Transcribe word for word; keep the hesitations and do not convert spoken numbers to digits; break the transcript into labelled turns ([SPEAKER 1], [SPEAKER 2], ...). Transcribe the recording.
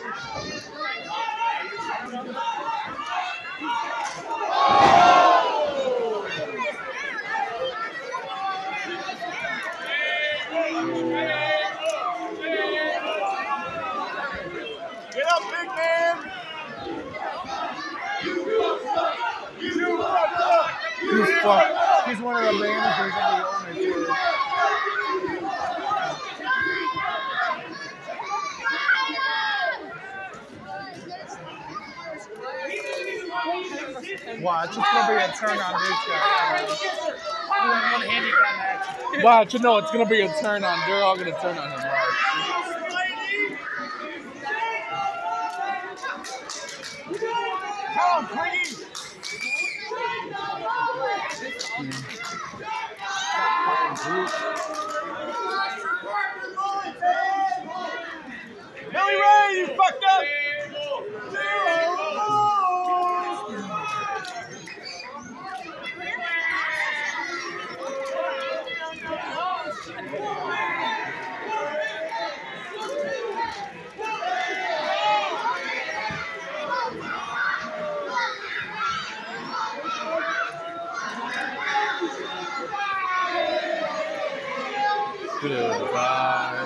[SPEAKER 1] Get up, big man!
[SPEAKER 2] You fuck. He's one of the managers and the owners here. Watch, it's gonna be a turn on this guy. Watch, no, it's gonna be a turn on. They're all gonna turn on him. Watch.
[SPEAKER 1] Come on, Quiggy! Billy Ray, you fucked up!
[SPEAKER 2] Goodbye.